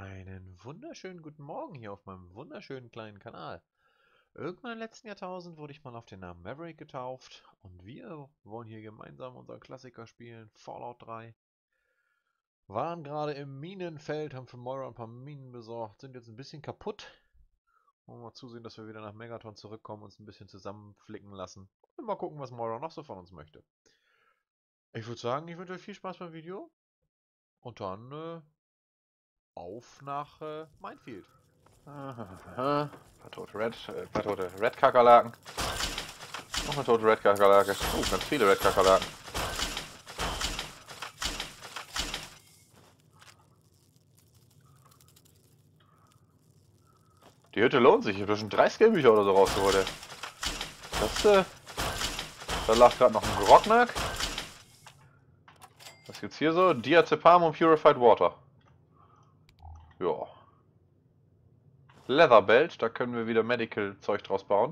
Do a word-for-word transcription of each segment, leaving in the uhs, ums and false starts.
Einen wunderschönen guten Morgen hier auf meinem wunderschönen kleinen Kanal. Irgendwann im letzten Jahrtausend wurde ich mal auf den Namen Maverick getauft und wir wollen hier gemeinsam unseren Klassiker spielen, Fallout drei. Waren gerade im Minenfeld, haben für Moira ein paar Minen besorgt, sind jetzt ein bisschen kaputt. Wollen wir mal zusehen, dass wir wieder nach Megaton zurückkommen, uns ein bisschen zusammenflicken lassen und mal gucken, was Moira noch so von uns möchte. Ich würde sagen, ich wünsche euch viel Spaß beim Video und dann äh, auf nach äh, Minefield. Aha, paar tote Red, äh, paar tote Red-Kakerlaken. Noch eine tote Red-Kakerlake. Oh, ganz viele Red-Kakerlaken. Die Hütte lohnt sich. Ich habe schon drei Skillbücher oder so rausgeholt. Ey. Das, äh, da lag gerade noch ein Grognak. Was gibt's hier so? Diazepam und Purified Water. Ja. Leather Belt, da können wir wieder Medical-Zeug draus bauen.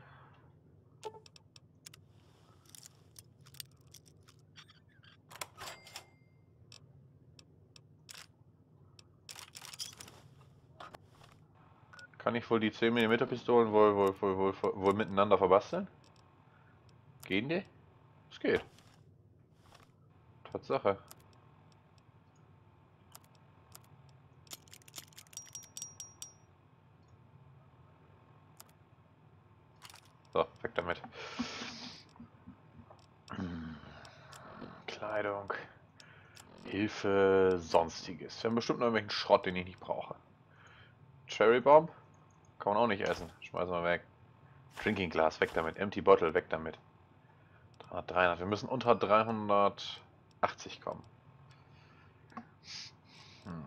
Kann ich wohl die zehn Millimeter Pistolen wohl, wohl, wohl, wohl, wohl, wohl miteinander verbasteln? Gehen die? Es geht. Tatsache. So, weg damit. Kleidung. Hilfe, sonstiges. Wir haben bestimmt noch irgendwelchen Schrott, den ich nicht brauche. Cherry Bomb? Kann man auch nicht essen. Schmeißen wir weg. Drinking Glass, weg damit. Empty Bottle, weg damit. dreihundert, dreihundert. Wir müssen unter dreihundertachtzig kommen. Hm.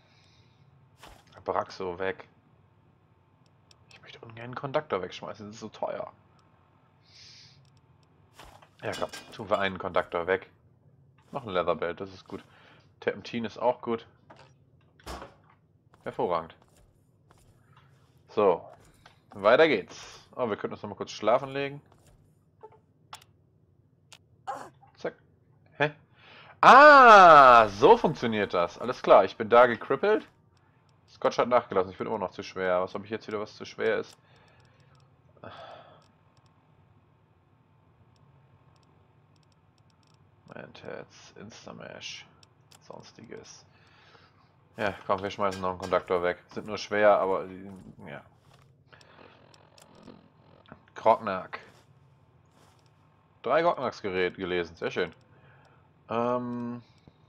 Braxo weg. Ich möchte ungern einen Konduktor wegschmeißen, das ist so teuer. Ja komm, tun wir einen Konduktor weg. Noch ein Leatherbelt, das ist gut. Terpentin ist auch gut. Hervorragend. So, weiter geht's. Oh, wir könnten uns noch mal kurz schlafen legen. Zack. Hä? Ah, so funktioniert das. Alles klar, ich bin da gekrippelt. Scotch hat nachgelassen, ich bin immer noch zu schwer. Was habe ich jetzt wieder, was zu schwer ist? Mantats, Instamash, sonstiges. Ja, komm, wir schmeißen noch einen Konduktor weg. Sind nur schwer, aber ja. Grognak. Drei Grognaks gelesen, sehr schön. Ähm,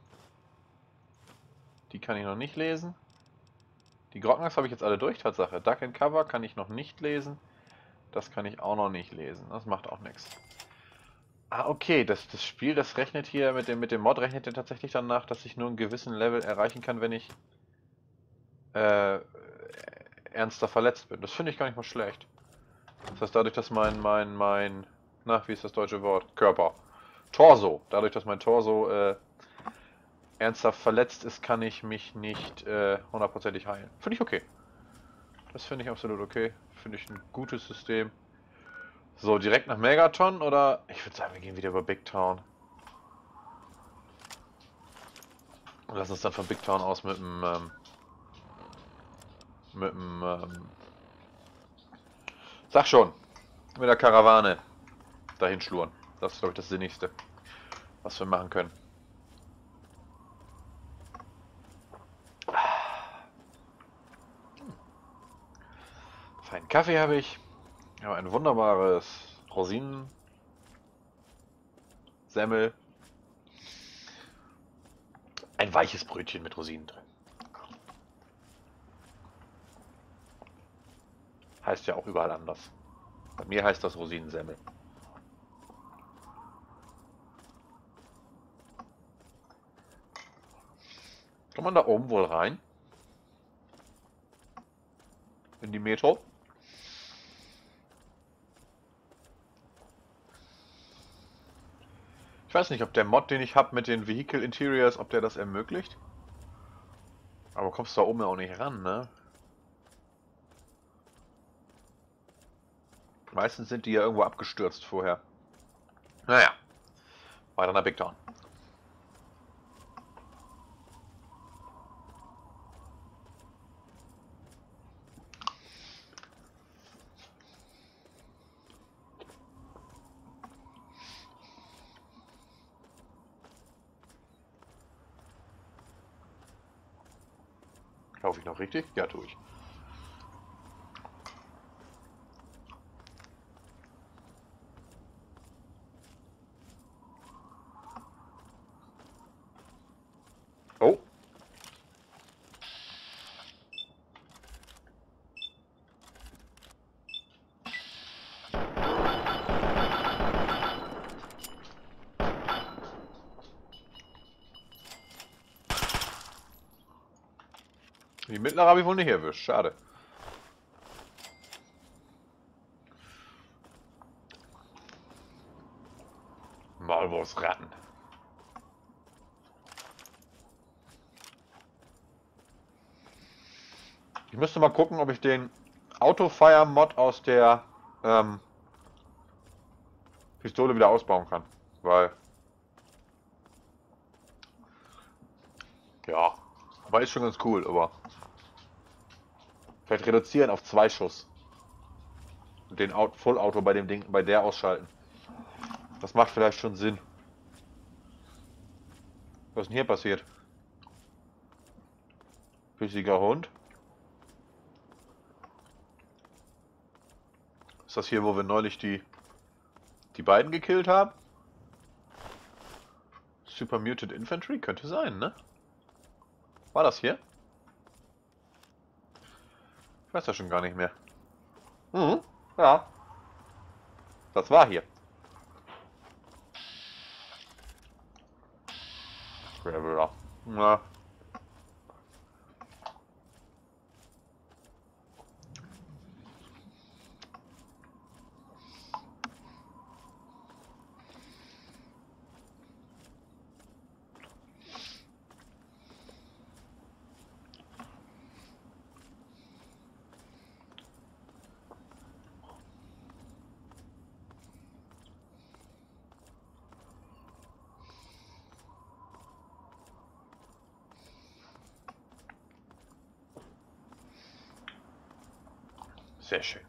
die kann ich noch nicht lesen. Die Grognaks habe ich jetzt alle durch, Tatsache. Duck and Cover kann ich noch nicht lesen. Das kann ich auch noch nicht lesen. Das macht auch nichts. Ah, okay, das, das Spiel, das rechnet hier mit dem, mit dem Mod, rechnet ja tatsächlich danach, dass ich nur einen gewissen Level erreichen kann, wenn ich äh, ernster verletzt bin. Das finde ich gar nicht mal schlecht. Das heißt, dadurch, dass mein, mein, mein, na, wie ist das deutsche Wort? Körper. Torso. Dadurch, dass mein Torso äh, ernsthaft verletzt ist, kann ich mich nicht äh, hundertprozentig heilen. Finde ich okay. Das finde ich absolut okay. Finde ich ein gutes System. So, direkt nach Megaton oder? Ich würde sagen, wir gehen wieder über Big Town. Und lassen uns dann von Big Town aus mit dem, ähm, mit dem, ähm, sag schon, mit der Karawane dahin schluren. Das ist, glaube ich, das Sinnigste, was wir machen können. Feinen Kaffee habe ich. Ich habe ein wunderbares Rosinen Semmel. Ein weiches Brötchen mit Rosinen drin. Heißt ja auch überall anders. Bei mir heißt das Rosinensemmel. Kann man da oben wohl rein? In die Metro? Ich weiß nicht, ob der Mod, den ich habe mit den Vehicle Interiors, ob der das ermöglicht. Aber kommst du da oben ja auch nicht ran, ne? Meistens sind die ja irgendwo abgestürzt vorher. Naja, weiter nach Big Town. Laufe ich noch richtig? Ja, tue ich. Oh. Die mittlere habe ich wohl nicht erwischt. Schade. Maulwurfsratten. Ich müsste mal gucken, ob ich den Autofire-Mod aus der ähm, Pistole wieder ausbauen kann. Weil... Ja, aber ist schon ganz cool, aber... Vielleicht reduzieren auf zwei Schuss. Und den Full-Auto bei dem Ding, bei der ausschalten. Das macht vielleicht schon Sinn. Was ist denn hier passiert? Bissiger Hund. Ist das hier, wo wir neulich die die beiden gekillt haben? Super Muted Infantry? Könnte sein, ne? War das hier? Ich weiß ja schon gar nicht mehr. Mhm, ja. Das war hier. Traveler. Na. Sehr schön.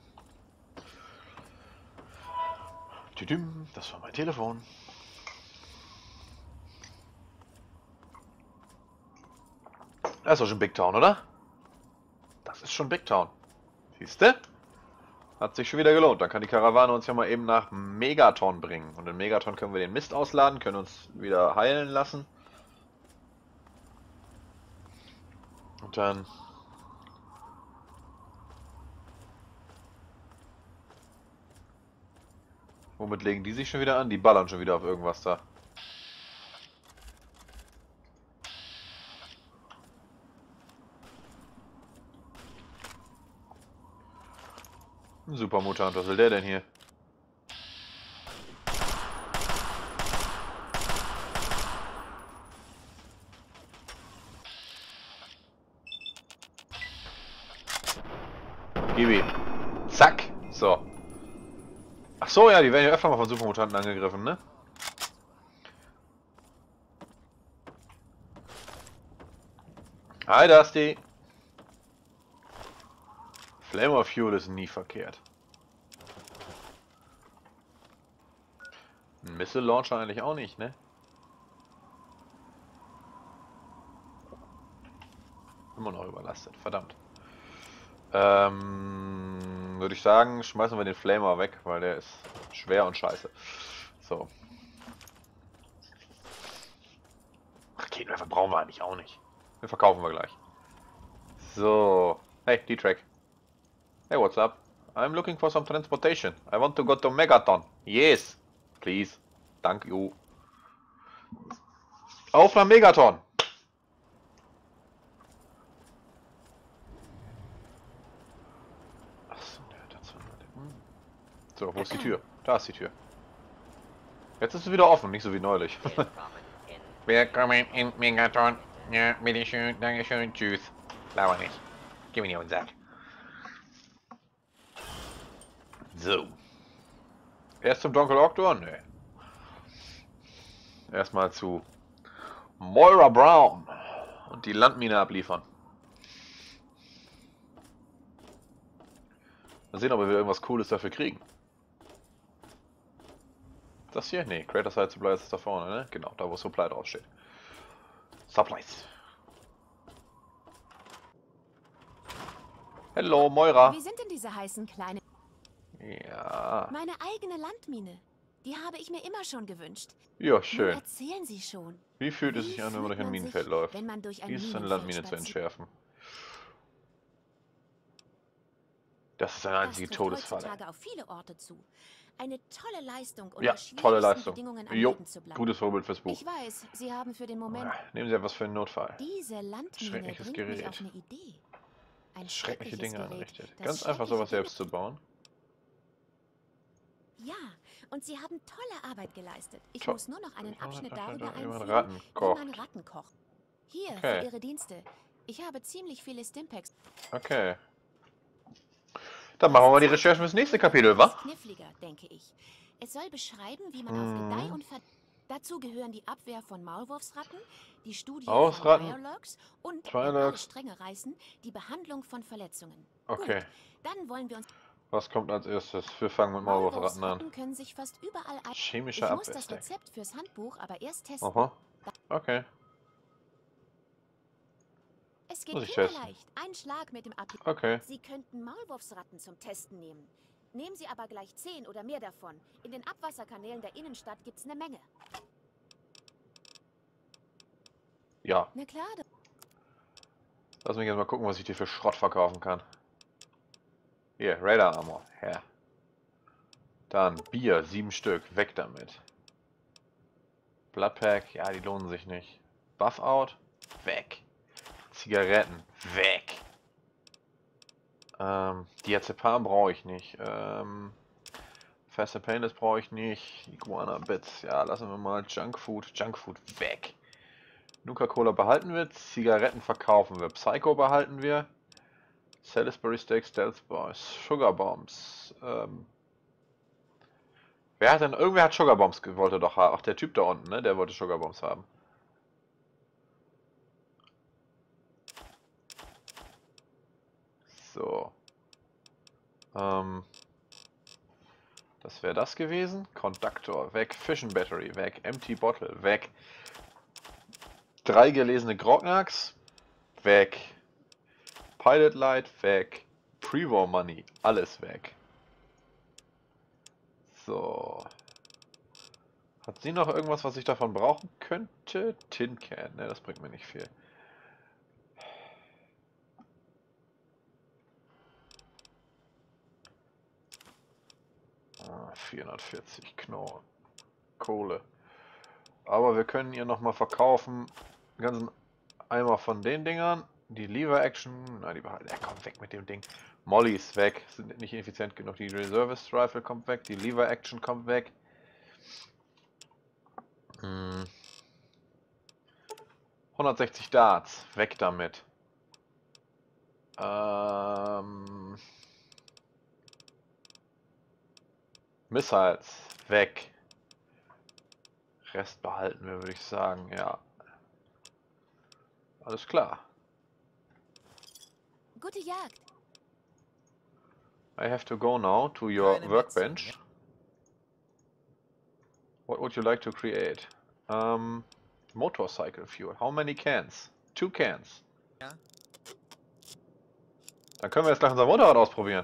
Tüdüm, das war mein Telefon. Das ist doch schon Big Town, oder? Das ist schon Big Town. Siehste? Hat sich schon wieder gelohnt. Dann kann die Karawane uns ja mal eben nach Megaton bringen. Und in Megaton können wir den Mist ausladen, können uns wieder heilen lassen. Und dann... Womit legen die sich schon wieder an? Die ballern schon wieder auf irgendwas da. Ein Supermutant, was will der denn hier? Gib ihm. Zack. So. Ach so, ja, die werden ja öfter mal von Supermutanten angegriffen, ne? Hi, Dusty. Flame of Fuel ist nie verkehrt. Ein Missile Launcher eigentlich auch nicht, ne? Immer noch überlastet, verdammt. Ähm, würde ich sagen, schmeißen wir den Flamer weg, weil der ist schwer und scheiße. So. Raketenwerfer brauchen wir eigentlich auch nicht. Den verkaufen wir gleich. So. Hey, D-Track. Hey, what's up? I'm looking for some transportation. I want to go to Megaton. Yes. Please. Thank you. Auf nach Megaton. So, wo ist die Tür? Da ist die Tür. Jetzt ist es wieder offen, nicht so wie neulich. Willkommen in Megaton. Ja, bitteschön, dankeschön, tschüss. Lauer nicht. Gib mir nicht auf den Sack. So. Erst zum Donkel Oktor? Nö. Erstmal zu Moira Brown und die Landmine abliefern. Mal sehen, ob wir irgendwas Cooles dafür kriegen. Das hier? Ne, Creator Side Supply ist da vorne, ne? Genau, da wo Supply draufsteht. Supplies. Hallo, Moira. Wie sind denn diese heißen kleinen... Ja. Meine eigene Landmine. Die habe ich mir immer schon gewünscht. Ja, Nun schön. erzählen Sie schon. Wie fühlt es Wie sich an, wenn man fühlt durch ein man Minenfeld sich, läuft? wenn man durch ein Wie ist es, eine Minenfeld Landmine zu spaziert? entschärfen? Das ist eine Das einzige trifft Todesfalle. heutzutage auf viele Orte zu. Eine tolle Leistung, unter Ja, tolle schwierigsten Leistung. Bedingungen am Jo, Leben zu bleiben. gutes Vorbild fürs Buch. Ich weiß, Sie haben für den Moment... Nehmen Sie etwas für einen Notfall. Diese Landmine Schreckliches bringt mich Gerät. auf eine Idee. Ein Schreckliche schreckliches Dinge Gerät, anrichtet. das Ganz einfach schreckliche sowas Dinge... selbst zu bauen. Ja, und Sie haben tolle Arbeit geleistet. Ich To muss nur noch einen Abschnitt darüber Wie man einfügen, Ratten wie man kocht. Ratten kocht. Hier, Okay. für Ihre Dienste. Ich habe ziemlich viele Stimpaks. Okay. Dann machen wir mal die Recherchen fürs nächste Kapitel, wa? Kniffliger, denke ich. Es soll beschreiben, wie man Mhm. auf Gedeih und Ver... Dazu gehören die Abwehr von Maulwurfsratten, die Studie Maulwurfsratten, von Mirelurks und, wenn Mirelurks. alle Stränge reißen, die Behandlung von Verletzungen. Okay. Gut, dann wollen wir uns... Was kommt als erstes? Wir fangen mit Maulwurfratten an. Maulwurfsratten können sich fast überall... ein- Chemischer Ich muss das Abwehrstack. Rezept fürs Handbuch aber erst testen. Aha. Okay. Es geht Muss ich kinderleicht. Ein Schlag mit dem Ab... Okay. Sie könnten Maulwurfsratten zum Testen nehmen. Nehmen Sie aber gleich zehn oder mehr davon. In den Abwasserkanälen der Innenstadt gibt's eine Menge. Ja. Na klar, doch. Lass mich jetzt mal gucken, was ich dir für Schrott verkaufen kann. Hier, Radar Armor. Ja. Dann Bier, sieben Stück. Weg damit. Bloodpack, ja, die lohnen sich nicht. Buff Out, weg. Zigaretten, weg. Ähm, Diazepam brauche ich nicht. Ähm, Faster Painless brauche ich nicht. Iguana Bits, ja, lassen wir mal. Junkfood, Junkfood, weg. Nuka-Cola behalten wir. Zigaretten verkaufen wir. Psycho behalten wir. Salisbury Steak, Stealth Boys, Sugar Bombs. Ähm, wer hat denn, irgendwer hat Sugar Bombs wollte doch haben. Ach, der Typ da unten, ne? Der wollte Sugar Bombs haben. So. Ähm, das wäre das gewesen. Conductor, weg. Fission Battery, weg. Empty Bottle, weg. Drei gelesene Grognards, weg. Pilot Light, weg. Pre-War Money, alles weg. So. Hat sie noch irgendwas, was ich davon brauchen könnte? Tin Can, ne, das bringt mir nicht viel. Ah, vierhundertvierzig Knorr. Kohle. Aber wir können ihr nochmal verkaufen. Den ganzen Eimer von den Dingern. Die Lever Action. Na, die behalten. Ja, komm weg mit dem Ding. Mollys weg. Sind nicht effizient genug. Die Reservist Rifle kommt weg. Die Lever Action kommt weg. Hm. hundertsechzig Darts. Weg damit. Ähm. Missiles. Weg. Rest behalten wir, würde ich sagen. Ja. Alles klar. Gute Jagd. I have to go now to your Keine workbench. Mätzchen, What would you like to create? Um, motorcycle fuel. How many cans? Two cans. Ja. Dann können wir jetzt gleich unser Motorrad ausprobieren.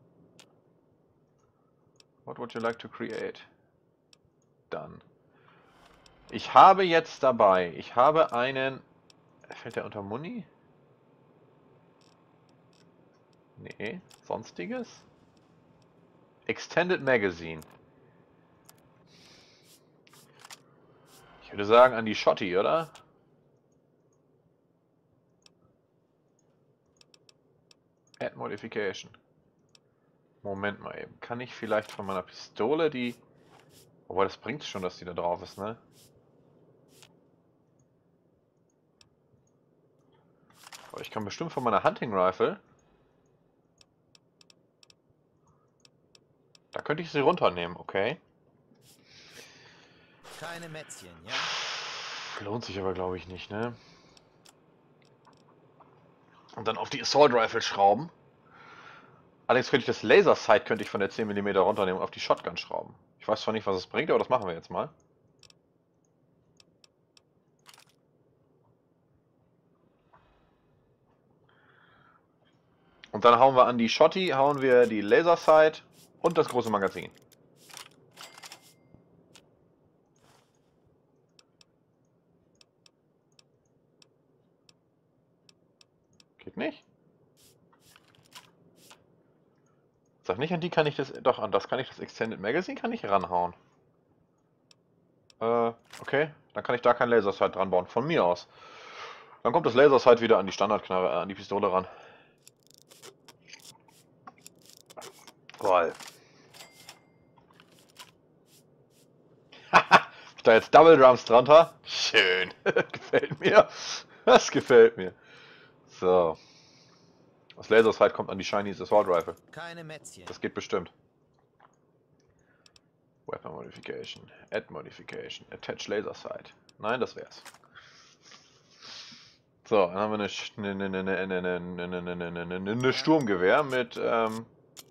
What would you like to create? Done. Ich habe jetzt dabei, ich habe einen... Fällt der unter Muni? Nee, sonstiges? Extended Magazine. Ich würde sagen an die Schotti, oder? Add Modification. Moment mal eben. Kann ich vielleicht von meiner Pistole die... Wobei, das bringt schon, dass die da drauf ist, ne? Aber ich kann bestimmt von meiner Hunting Rifle... Da könnte ich sie runternehmen, okay? Keine Mätzchen, ja? Lohnt sich aber, glaube ich, nicht, ne? Und dann auf die Assault Rifle schrauben. Allerdings könnte ich das Laser Sight könnte ich von der zehn Millimeter runternehmen und auf die Shotgun schrauben. Ich weiß zwar nicht, was es bringt, aber das machen wir jetzt mal. Und dann hauen wir an die Schotti, hauen wir die Lasersight und das große Magazin. Geht nicht? Sag nicht, an die kann ich das... Doch, an das kann ich das Extended Magazine kann ich ranhauen. Äh, okay. Dann kann ich da kein Lasersight dran bauen. Von mir aus. Dann kommt das Lasersight wieder an die Standardknarre, äh, an die Pistole ran. Toll. Haha, ich da jetzt Double Drums drunter. Schön. Gefällt mir. Das gefällt mir. So. Das Lasersight kommt an die Shiny Assault Rifle. Keine Mätzchen. Das geht bestimmt. Weapon Modification. Add Modification. Attach Lasersight. Nein, das wär's. So, dann haben wir eine, eine, eine, eine, eine, eine, eine, eine, eine Sturmgewehr mit, ähm...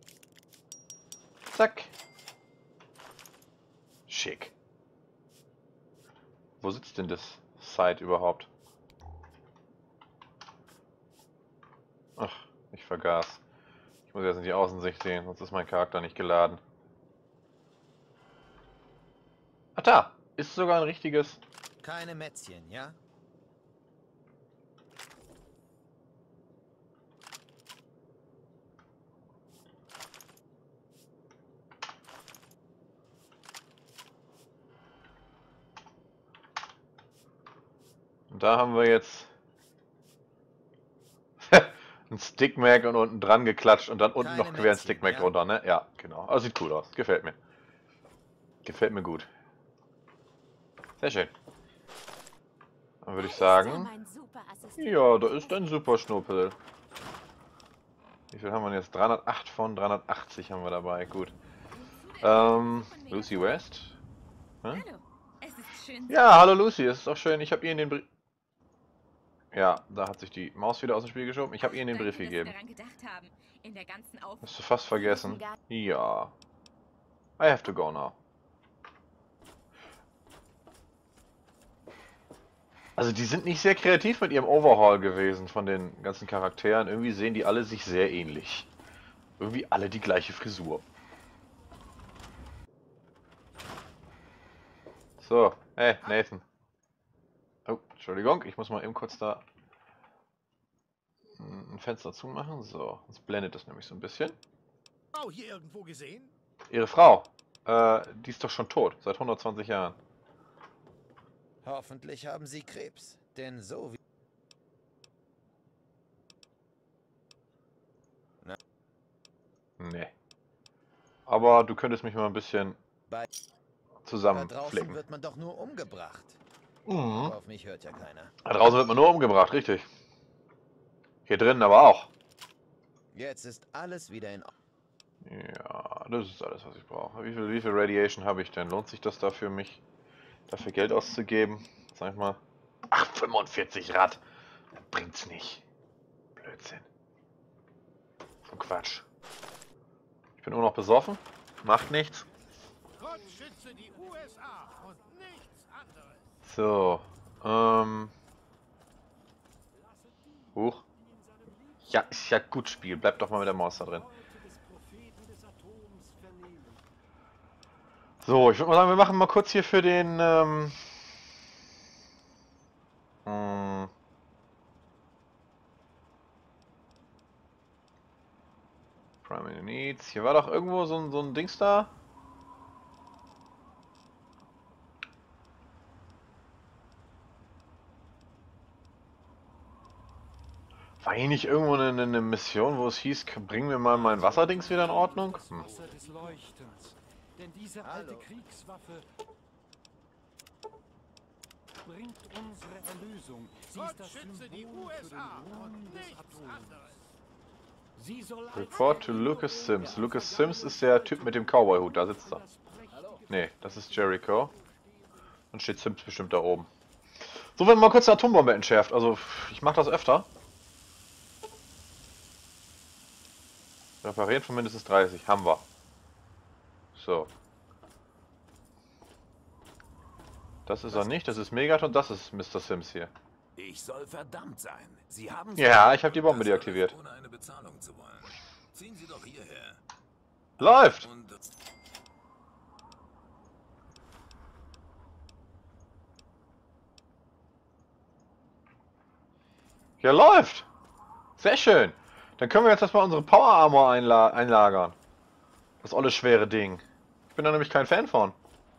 Zack. Schick. Wo sitzt denn das Sight überhaupt? Ach, ich vergaß. Ich muss jetzt in die Außensicht sehen, sonst ist mein Charakter nicht geladen. Ach da, ist sogar ein richtiges... Keine Mätzchen, ja? Und da haben wir jetzt ein Stick-Mag und unten dran geklatscht und dann unten Keine noch quer ein Mätzchen, Stick-Mag ja? drunter, ne? Ja, genau. Also sieht cool aus. Gefällt mir. Gefällt mir gut. Sehr schön. Dann würde ich sagen... Mein Superassistent. Ja, da ist ein super Schnuppel. Wie viel haben wir jetzt? dreihundertacht von dreihundertachtzig haben wir dabei. Gut. Ähm, Lucy West? Hm? Hallo, es ist schön. Ja, hallo Lucy. Es ist auch schön. Ich habe Ihnen den Brief... Ja, da hat sich die Maus wieder aus dem Spiel geschoben. Ich habe Ihnen den Brief Danke, dass Sie gegeben. daran gedacht haben. In der ganzen Auf Hast du fast vergessen. Ja. I have to go now. Also die sind nicht sehr kreativ mit ihrem Overhaul gewesen von den ganzen Charakteren. Irgendwie sehen die alle sich sehr ähnlich. Irgendwie alle die gleiche Frisur. So, hey Nathan. Oh, Entschuldigung, ich muss mal eben kurz da ein Fenster zumachen. So, sonst blendet das nämlich so ein bisschen. Frau hier irgendwo gesehen? Ihre Frau, äh, die ist doch schon tot, seit hundertzwanzig Jahren. Hoffentlich haben Sie Krebs, denn so wie... Nee. Aber du könntest mich mal ein bisschen Bei- Da draußen zusammenflicken. wird man doch nur umgebracht. Mhm. Aber auf mich hört ja keiner. Da draußen wird man nur umgebracht, richtig. Hier drinnen aber auch. Jetzt ist alles wieder in Ordnung. Ja, das ist alles, was ich brauche. Wie viel, wie viel Radiation habe ich denn? Lohnt sich das da für mich, dafür Geld auszugeben? Sag ich mal. Ach, fünfundvierzig Rad. Das bringt's nicht. Blödsinn. So Quatsch. Ich bin nur noch besoffen. Macht nichts. Gott schütze die U S A und nichts anderes. So. Ähm. Huch. Ja, ist ja gut Spiel. Bleib doch mal mit der Maus da drin. So, ich würde mal sagen, wir machen mal kurz hier für den, ähm... mh, Primary Needs. Hier war doch irgendwo so ein, so ein Dings da. War hier nicht irgendwo eine, eine Mission, wo es hieß, bring mir mal mein Wasserdings wieder in Ordnung? Hm. Wasser des Leuchtens. Denn diese alte Hallo. Kriegswaffe bringt unsere Erlösung. Sie Gott ist das schütze die Symbol U für S den A Ruhm und des nichts Atoms. anderes. Sie soll als Report to Lucas Sims. Lucas Sims ist der Typ mit dem Cowboy-Hut, da sitzt er. Nee, das ist Jericho. Und steht Sims bestimmt da oben. So, wenn man mal kurz eine Atombombe entschärft. Also, ich mache das öfter. Reparieren von mindestens dreißig. Haben wir. So. Das ist er nicht, das ist Megaton, das ist Mister Sims hier. Ich soll verdammt sein. Sie haben Ja, ich habe die Bombe deaktiviert. ohne eine Bezahlung zu wollen. Läuft! Und Ja, läuft! Sehr schön! Dann können wir jetzt erstmal unsere Power Armor einla einlagern. Das olle schwere Ding. Ich bin da nämlich kein Fan von.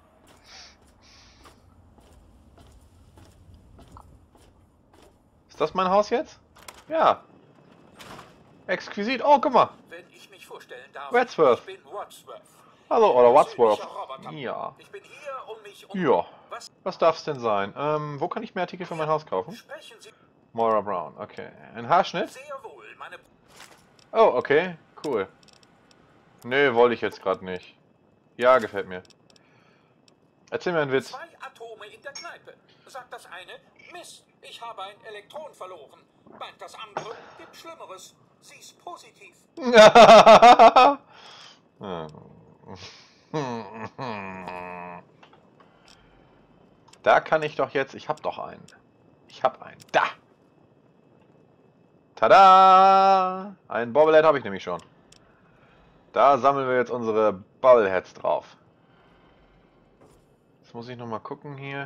Ist das mein Haus jetzt? Ja. Exquisit. Oh, guck mal. Wenn ich mich vorstellen darf, Wadsworth. ich bin Wadsworth. Hallo, oder Wadsworth. Persönlicher Roboter. Ja. Ich bin hier, um mich um... Ja. Was Was darf es denn sein? Ähm, wo kann ich mehr Artikel für mein Haus kaufen? sprechen Sie? Moira Brown, okay. Ein Haarschnitt? Sehr wohl, meine... Oh, okay. Cool. Nö, wollte ich jetzt gerade nicht. Ja, gefällt mir. Erzähl mir einen Witz. Zwei Atome in der Kneipe. Sagt das eine, Mist, ich habe ein Elektron verloren. Meint das andere, gibt Schlimmeres. Sie ist positiv. Da kann ich doch jetzt... Ich hab doch einen. Ich hab einen. Da! Tada! Ein Bobblehead habe ich nämlich schon. Da sammeln wir jetzt unsere Bobbleheads drauf. Jetzt muss ich nochmal gucken hier.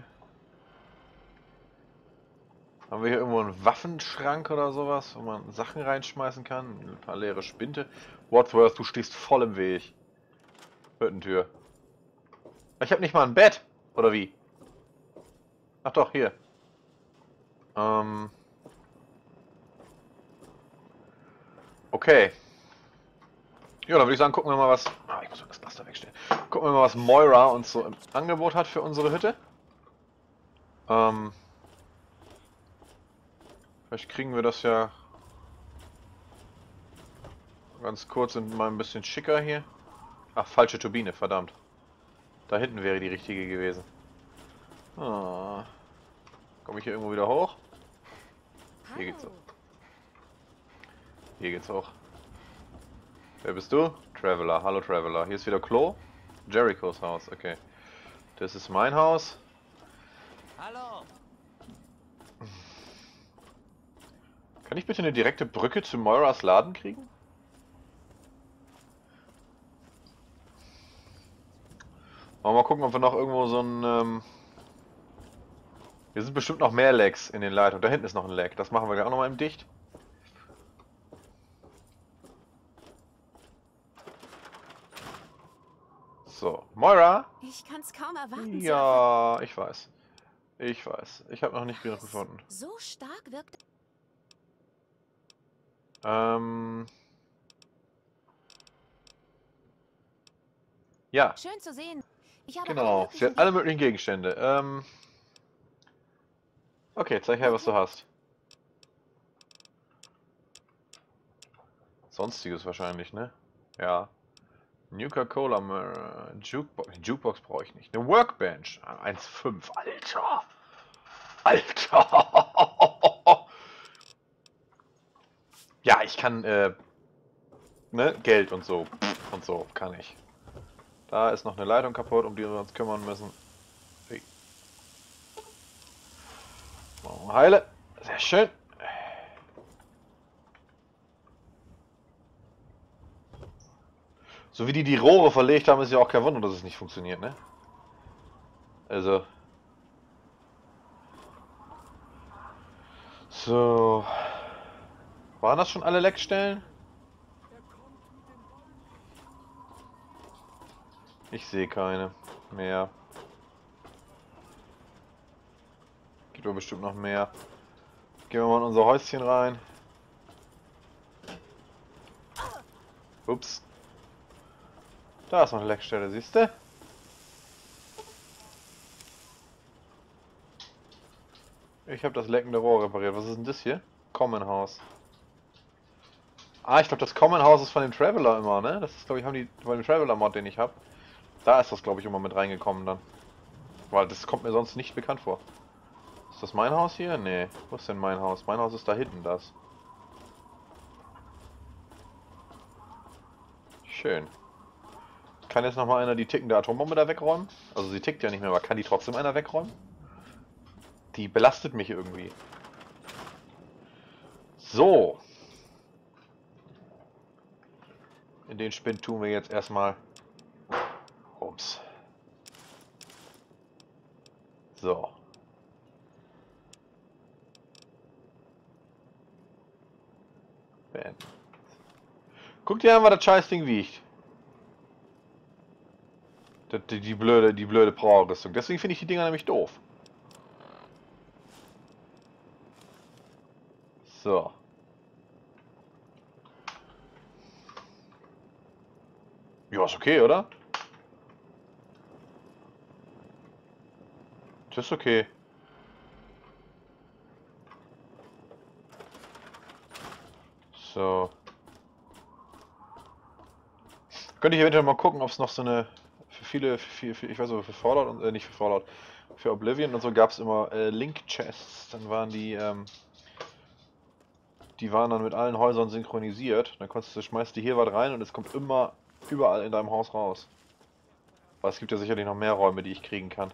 Haben wir hier irgendwo einen Waffenschrank oder sowas, wo man Sachen reinschmeißen kann? Ein paar leere Spinte. Wadsworth, du stehst voll im Weg. Hüttentür. Ich habe nicht mal ein Bett. Oder wie? Ach doch, hier. Ähm... Okay. Ja, dann würde ich sagen, gucken wir mal, was... Ah, ich muss mal das Glas da wegstellen. Gucken wir mal, was Moira uns so im Angebot hat für unsere Hütte. Ähm... Vielleicht kriegen wir das ja... ganz kurz und mal ein bisschen schicker hier. Ach, falsche Turbine, verdammt. Da hinten wäre die richtige gewesen. Ah. Komme ich hier irgendwo wieder hoch? Hier geht's hoch. Hier geht's hoch. Wer bist du? Traveler. Hallo Traveler. Hier ist wieder Klo. Jerichos Haus. Okay. Das ist mein Haus. Hallo. Kann ich bitte eine direkte Brücke zu Moiras Laden kriegen? Wollen wir mal gucken, ob wir noch irgendwo so ein... Ähm Hier sind bestimmt noch mehr Lags in den Leitungen. Da hinten ist noch ein Lag. Das machen wir gleich auch nochmal im Dicht. So, Moira? Ich kann's kaum erwarten. zu Ja, ich weiß. Ich weiß. Ich habe noch nicht genug erfahren. gefunden. So stark wirkt. Ähm... Ja, Schön zu sehen. Ich habe alle genau. möglichen Sie hat alle möglichen Gegenstände. Ähm... Okay, zeig her, was du hast. Sonstiges wahrscheinlich, ne? Ja. Nuka-Cola, äh, Jukebox, Jukebox brauche ich nicht. Eine Workbench, eins Komma fünf, Alter! Alter! Ja, ich kann, äh, ne, Geld und so, und so, kann ich. Da ist noch eine Leitung kaputt, um die wir uns kümmern müssen. Hey. Machen wir heile, sehr schön. So wie die die Rohre verlegt haben, ist ja auch kein Wunder, dass es nicht funktioniert, ne? Also. So. Waren das schon alle Leckstellen? Ich sehe keine mehr. Gibt aber bestimmt noch mehr. Gehen wir mal in unser Häuschen rein. Ups. Da ist noch eine Leckstelle, siehst du? Ich habe das leckende Rohr repariert. Was ist denn das hier? Common House. Ah, ich glaube, das Common House ist von dem Traveler immer, ne? Das ist, glaube ich, haben die bei dem Traveler-Mod, den ich habe. Da ist das, glaube ich, immer mit reingekommen dann. Weil das kommt mir sonst nicht bekannt vor. Ist das mein Haus hier? Nee. Wo ist denn mein Haus? Mein Haus ist da hinten, das. Schön. Kann jetzt nochmal einer die tickende Atombombe da wegräumen? Also sie tickt ja nicht mehr, aber kann die trotzdem einer wegräumen? Die belastet mich irgendwie. So. In den Spind tun wir jetzt erstmal Rums. So. Beenden. Guck dir an, was das Scheißding wiegt. Die, die, die blöde, die blöde Power-Rüstung. Deswegen finde ich die Dinger nämlich doof. So. Ja, ist okay, oder? Das ist okay. So. Könnte ich eventuell mal gucken, ob es noch so eine... Für viele, für, für, ich weiß nicht, für Fallout und... Äh, nicht für Fallout. Für Oblivion und so gab es immer äh, Link-Chests. Dann waren die... Ähm, die waren dann mit allen Häusern synchronisiert. Dann konntest du, schmeißt du hier was rein und es kommt immer überall in deinem Haus raus. Aber es gibt ja sicherlich noch mehr Räume, die ich kriegen kann.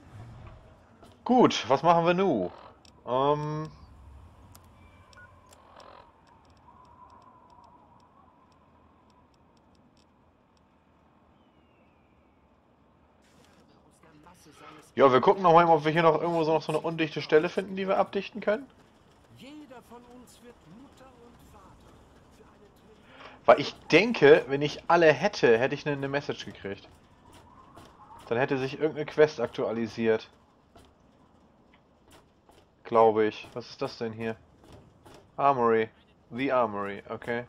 Gut, was machen wir nun? Ähm... Ja, wir gucken noch mal, ob wir hier noch irgendwo so noch so eine undichte Stelle finden, die wir abdichten können. Jeder von uns wird Mutter und Vater für eine Trillion. Weil ich denke, wenn ich alle hätte, hätte ich eine, eine Message gekriegt. Dann hätte sich irgendeine Quest aktualisiert. Glaube ich. Was ist das denn hier? Armory. The Armory, okay.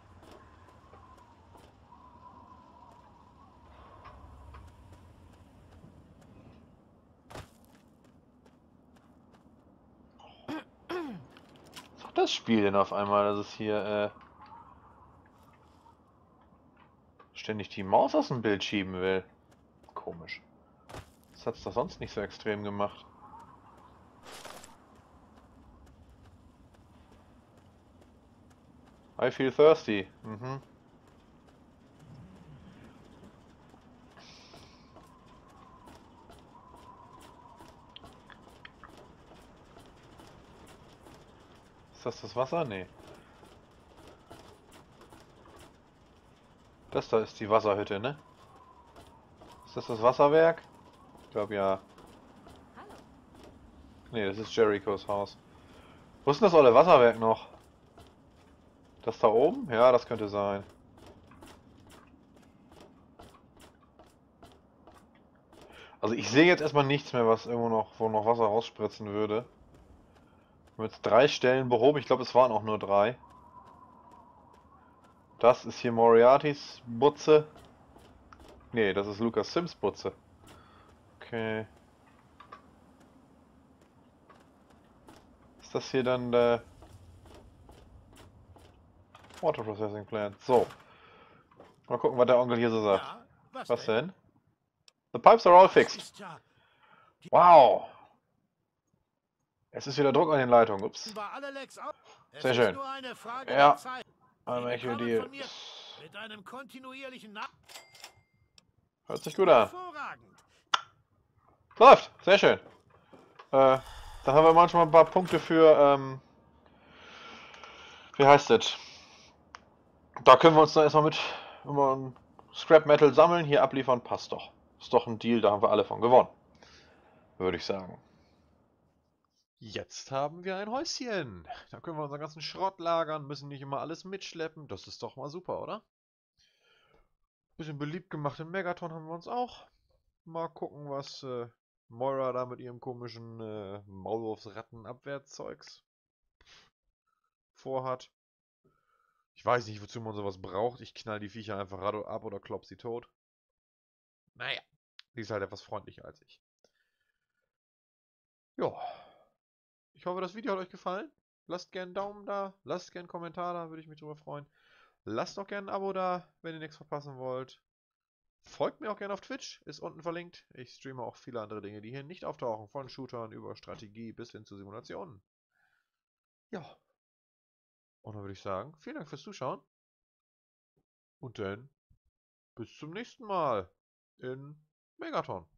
Was sagt das Spiel denn auf einmal, dass es hier äh, ständig die Maus aus dem Bild schieben will? Komisch. Das hat es doch sonst nicht so extrem gemacht. I feel thirsty. Mhm. Ist das das Wasser? Nee. Das da ist die Wasserhütte, ne? Ist das das Wasserwerk? Ich glaube ja. Hallo. Nee, das ist Jerichos Haus. Wo ist denn das olle Wasserwerk noch? Das da oben? Ja, das könnte sein. Also ich sehe jetzt erstmal nichts mehr, was irgendwo noch, wo noch Wasser rausspritzen würde. Wir haben jetzt drei Stellen behoben. Ich glaube, es waren auch nur drei. Das ist hier Moriartys Butze. Nee, das ist Lucas Sims Butze. Okay. Ist das hier dann der Water Processing Plant? So. Mal gucken, was der Onkel hier so sagt. Ja, was, Was denn? denn? The pipes are all Das fixed. ist ja, Wow. Es ist wieder Druck an den Leitungen. Ups. war alle Lecks auf. Es Sehr ist schön. nur eine Frage Ja. der Zeit. I'm Sie actually bekommen deal. von mir mit einem kontinuierlichen Nach Hört sich gut an. hervorragend. Läuft. Sehr schön. Äh, dann haben wir manchmal ein paar Punkte für, ähm, wie heißt das? Da können wir uns dann erstmal mit immer Scrap Metal sammeln, hier abliefern, passt doch. Ist doch ein Deal, da haben wir alle von gewonnen. Würde ich sagen. Jetzt haben wir ein Häuschen. Da können wir unseren ganzen Schrott lagern, müssen nicht immer alles mitschleppen. Das ist doch mal super, oder? Bisschen beliebt gemacht im Megaton haben wir uns auch. Mal gucken, was äh, Moira da mit ihrem komischen äh, Maulwurfsrattenabwehrzeugs vorhat. Ich weiß nicht, wozu man sowas braucht. Ich knall die Viecher einfach ab oder klopp sie tot. Naja, sie ist halt etwas freundlicher als ich. Ja. Ich hoffe, das Video hat euch gefallen. Lasst gerne einen Daumen da, lasst gerne einen Kommentar da, würde ich mich drüber freuen. Lasst auch gerne ein Abo da, wenn ihr nichts verpassen wollt. Folgt mir auch gerne auf Twitch, ist unten verlinkt. Ich streame auch viele andere Dinge, die hier nicht auftauchen. Von Shootern über Strategie bis hin zu Simulationen. Ja. Und dann würde ich sagen, vielen Dank fürs Zuschauen. Und dann bis zum nächsten Mal in Megaton.